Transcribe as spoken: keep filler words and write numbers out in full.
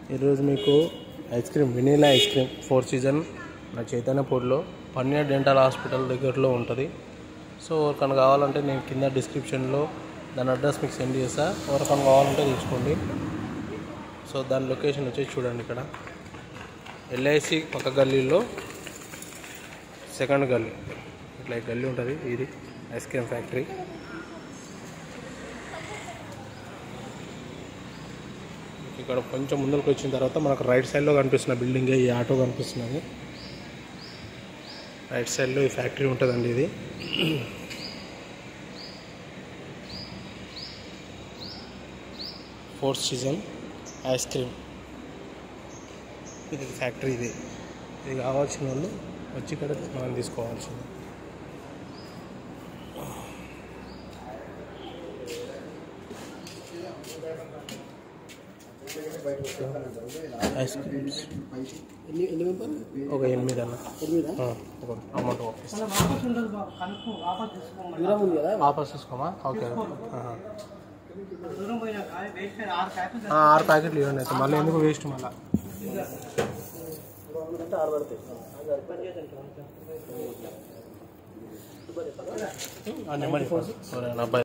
ఈరోజు మీకు ice cream vanilla ice cream four season నా చైతన్యపూర్లో పన్నీర్ డెంటల్ హాస్పిటల్ దగ్గరలో ఉంటుంది. సో ఎవరికైనా కావాలంటే నేను కింద డిస్క్రిప్షన్లో దాని అడ్రస్ మీకు సెండ్ చేస్తా. ఎవరికైనా కావాలంటే తీసుకోండి. సో దాని లొకేషన్ వచ్చేసి చూడండి, ఇక్కడ ఎల్ఐసి పక్క గల్లీలో సెకండ్ గల్లీ ఇట్లా గల్లీ ఉంటుంది. ఇది ఐస్ క్రీమ్ ఫ్యాక్టరీ. ఇక్కడ కొంచెం ముందుకు వచ్చిన తర్వాత మనకు రైట్ సైడ్లో కనిపిస్తున్న బిల్డింగే ఈ ఆటో కనిపిస్తున్నది. రైట్ సైడ్లో ఈ ఫ్యాక్టరీ ఉంటుందండి. ఇది ఫోర్త్ సీజన్ ఐస్ క్రీమ్ ఇది ఫ్యాక్టరీ. ఇది ఇది కావాల్సిన వాళ్ళు వచ్చి ఇక్కడ మనం తీసుకోవాల్సింది. ఐస్ క్రీమ్స్ ఒక ఎనిమిది అన్న అమౌంట్ వాపస్ తీసుకోమా? ఓకే, ఆరు ప్యాకెట్లు ఇవ్వండి. అయితే మళ్ళీ ఎందుకు వేస్ట్? మళ్ళీ నెంబర్ అబ్బాయి